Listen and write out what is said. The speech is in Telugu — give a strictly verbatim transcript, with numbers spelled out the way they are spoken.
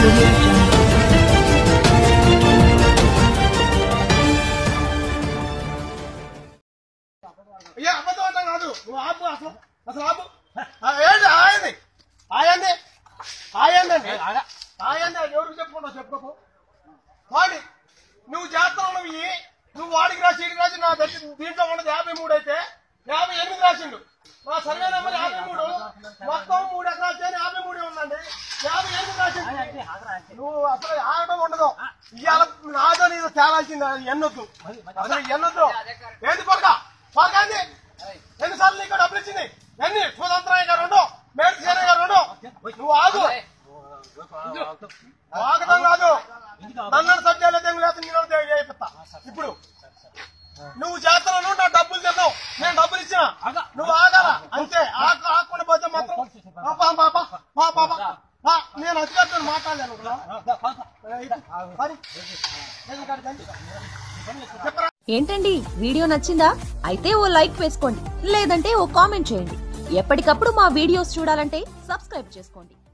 audio jungle. Yeah, apa tu orang ngadu? Apa asal? Asal apa? Ayat, ayat, ayat, ayat, ayat. ayat ఎవరికి చెప్పుకుంటావు చెప్పుకోపో వాడి నువ్వు చేస్తున్నావు నువ్వు వాడికి రాసి ఇడికి రాసి నా దగ్గర దీంట్లో ఉన్నది యాభై మూడు అయితే యాభై ఎనిమిది రాసిండు నా సర్వే నెంబర్ యాభై మూడు మొత్తం మూడు ఎకరాలు చేయని యాభై మూడు ఉందండి యాభై ఎనిమిది రాసిండు నువ్వు అసలు ఆగడం ఉండదు ఇవాళ నాదో నీదో తేలాల్సింది ఎన్నొద్దు అసలు ఎన్నొద్దు ఏంది పొరక పొరకండి ఎన్నిసార్లు నీకు డబ్బులు ఇచ్చింది ఎన్ని స్వతంత్రంగా రెండు మేడి సేనగా రెండు నువ్వు ఆగు ఆగడం కాదు నన్ను సబ్జెక్ట్ లేదు నేను అయిపోతా ఇప్పుడు నువ్వు చేస్తున్నావు నా డబ్బులు తిన్నావు నేను డబ్బులు ఇచ్చిన నువ్వు ఆగాల అంతే ఆకుండా పోతే మాత్రం నేను అధికారులతో మాట్లాడలేను ఏంటండి వీడియో నచ్చిందా? అయితే ఓ లైక్ వేసుకోండి, లేదంటే ఓ కామెంట్ చేయండి. ఎప్పటికప్పుడు మా వీడియోస్ చూడాలంటే సబ్స్క్రైబ్ చేసుకోండి.